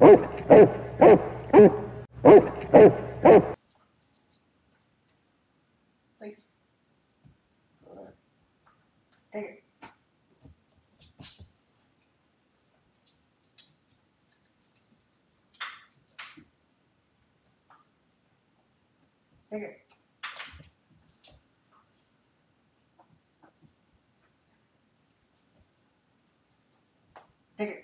Please. Take it. Take it. Take it.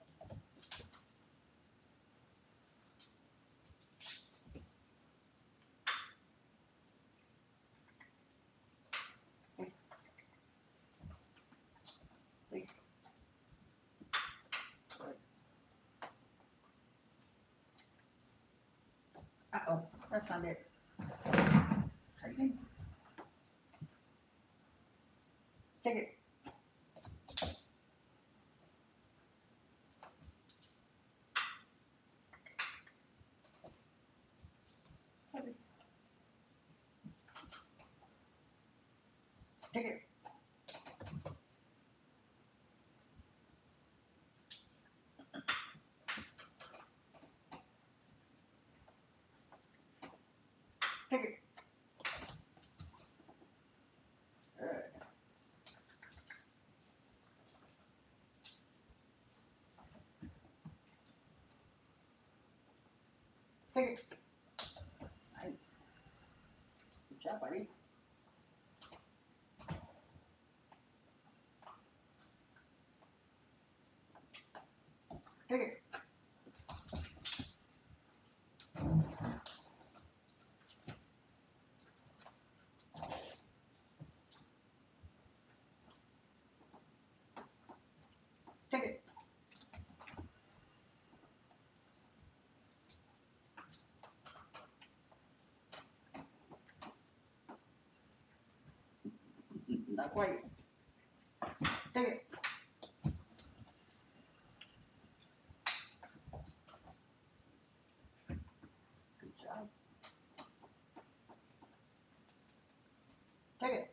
Please. Uh-oh, that's not it. Try again. Take it. Take it. Take it. Good. Take it. Nice. Good job, buddy. Take it. Take it. Not quite. Take it. Good job. Take it.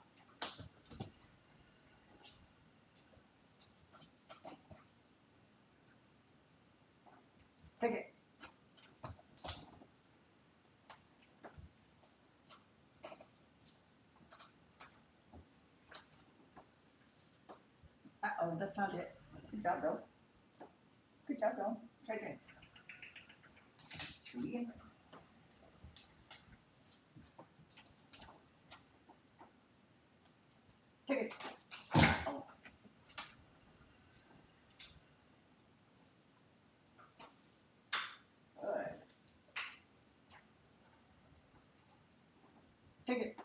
Take it. Uh-oh, that's not it. Good job, bro. Good job, bro. Try again. Try again. Take it. Oh. Good. Take it.